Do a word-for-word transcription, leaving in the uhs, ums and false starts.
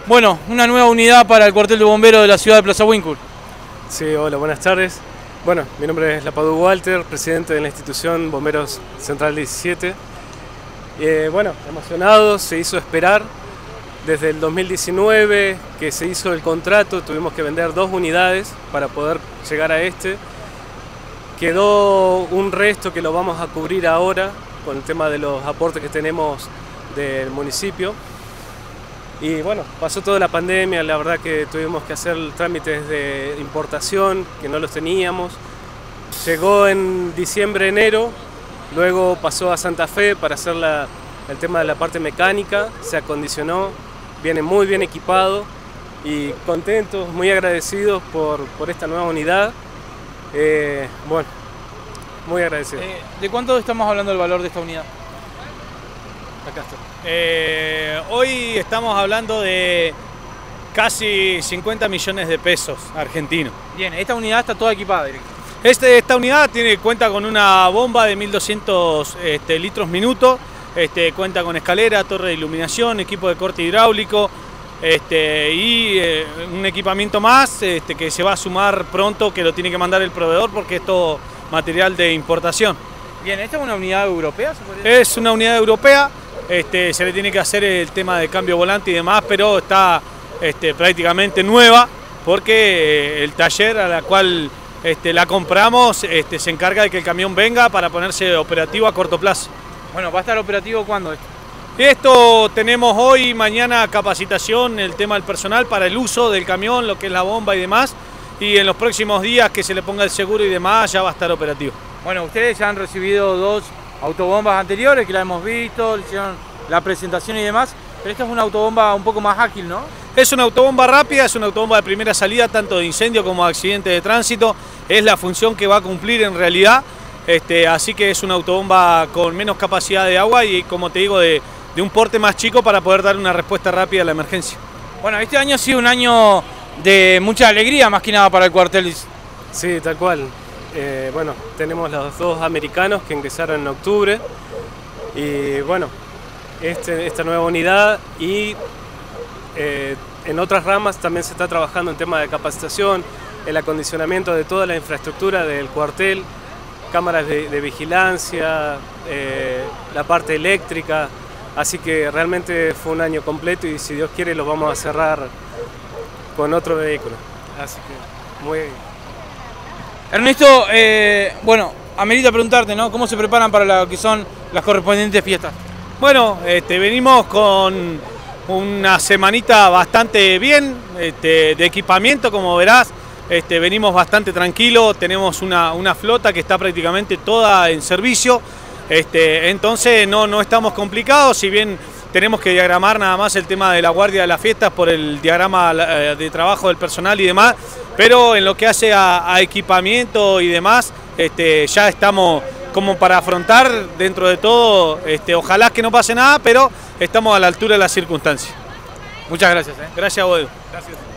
Bueno, una nueva unidad para el cuartel de bomberos de la ciudad de Plaza Huíncul. Sí, hola, buenas tardes. Bueno, mi nombre es Lapadu Walter, presidente de la institución Bomberos Central diecisiete. Eh, bueno, emocionados, se hizo esperar. Desde el dos mil diecinueve que se hizo el contrato, tuvimos que vender dos unidades para poder llegar a este. Quedó un resto que lo vamos a cubrir ahora con el tema de los aportes que tenemos del municipio. Y bueno, pasó toda la pandemia, la verdad que tuvimos que hacer trámites de importación que no los teníamos. Llegó en diciembre, enero, luego pasó a Santa Fe para hacer la, el tema de la parte mecánica, se acondicionó, viene muy bien equipado y contentos, muy agradecidos por, por esta nueva unidad. Eh, bueno, muy agradecidos. Eh, ¿De cuánto estamos hablando del valor de esta unidad? Acá está. Eh, hoy estamos hablando de casi cincuenta millones de pesos argentinos. Bien, esta unidad está toda equipada directo. Este, esta unidad tiene, cuenta con una bomba de mil doscientos este, litros minuto, este, cuenta con escalera, torre de iluminación, equipo de corte hidráulico este, y eh, un equipamiento más este, que se va a sumar pronto, que lo tiene que mandar el proveedor porque es todo material de importación. Bien, ¿esta es una unidad europea? ¿Se podría decir? Es una unidad europea. Este, se le tiene que hacer el tema de cambio volante y demás, pero está este, prácticamente nueva porque el taller a la cual este, la compramos este, se encarga de que el camión venga para ponerse operativo a corto plazo. Bueno, ¿va a estar operativo cuándo esto? Esto tenemos hoy, mañana capacitación, el tema del personal para el uso del camión, lo que es la bomba y demás, y en los próximos días que se le ponga el seguro y demás ya va a estar operativo. Bueno, ustedes ya han recibido dos autobombas anteriores que la hemos visto, hicieron la presentación y demás, pero esta es una autobomba un poco más ágil, ¿no? Es una autobomba rápida, es una autobomba de primera salida, tanto de incendio como de accidente de tránsito, es la función que va a cumplir en realidad, este, así que es una autobomba con menos capacidad de agua y, como te digo, de, de un porte más chico para poder dar una respuesta rápida a la emergencia. Bueno, este año ha sido un año de mucha alegría, más que nada para el cuartel. Sí, tal cual. Eh, bueno, tenemos los dos americanos que ingresaron en octubre y bueno, este, esta nueva unidad y eh, en otras ramas también se está trabajando en tema de capacitación, el acondicionamiento de toda la infraestructura del cuartel, cámaras de, de vigilancia, eh, la parte eléctrica, así que realmente fue un año completo y si Dios quiere lo vamos a cerrar con otro vehículo, así que muy bien. Ernesto, eh, bueno, amerita preguntarte, ¿no? ¿Cómo se preparan para lo que son las correspondientes fiestas? Bueno, este, venimos con una semanita bastante bien este, de equipamiento, como verás. Este, venimos bastante tranquilos, tenemos una, una flota que está prácticamente toda en servicio. Este, entonces no, no estamos complicados, si bien tenemos que diagramar nada más el tema de la guardia de las fiestas por el diagrama de trabajo del personal y demás, pero en lo que hace a, a equipamiento y demás, este, ya estamos como para afrontar dentro de todo, este, ojalá que no pase nada, pero estamos a la altura de las circunstancias. Muchas gracias. ¿eh? Gracias a vos. Gracias.